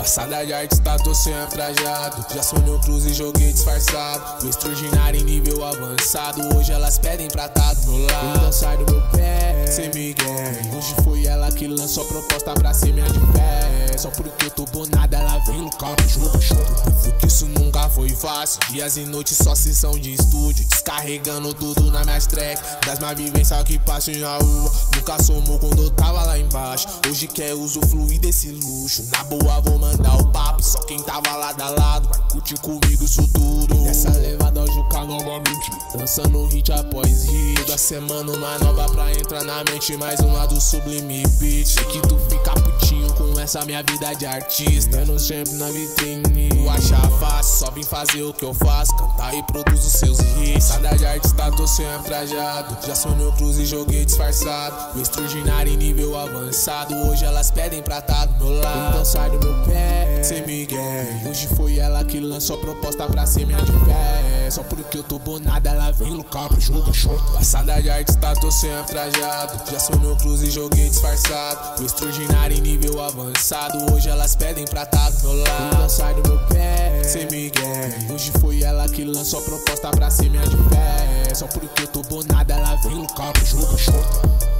Passada de artista, tô sempre trajado. Já sonhou cruz e joguei disfarçado. O extraordinário em nível avançado. Hoje elas pedem pra tá do meu lado. Então sai do meu pé, cê me quer. Hoje foi ela que lançou a proposta pra ser minha de pé. Só porque eu tô bonada, ela vem no carro, jogo, que isso nunca foi fácil. Dias e noites só sessão de estúdio, descarregando tudo na minhas tracks. Das minhas vivências que passam na rua, nunca somou quando eu tava lá embaixo. Hoje quer usufruir desse luxo. Na boa vou mandar o papo, só quem tava lado a lado vai curtir comigo isso tudo. Nessa levada ao Juca novamente, dançando hit após hit. Toda semana uma nova pra entrar na mente, mais uma do Sublime Beat. Sei que tu fica putinho com essa minha vida de artista. Eu não sempre na vitrine, tu acha fácil, só vim fazer o que eu faço, cantar e produzo seus hits. Sada de artista, tô sempre trajado. Já sonhou cruz e joguei disfarçado. O extraordinário em nível avançado. Hoje elas pedem pra tá do meu lado. Então sai do meu pé, cê me quer. Hoje foi ela que lançou a proposta pra ser minha de pé. Só porque eu tô bonada, ela vem no carro, jogo, short. Passada de artista, tô sempre trajado. Já sonhou cruz e joguei disfarçado. O extraordinário em nível avançado. Hoje elas pedem pra tá do meu lado. Então sai do meu pé, cê me quer. Hoje foi ela que lançou a proposta pra ser minha de pé. Só porque eu tô bonada, ela vem no carro, jogo, short.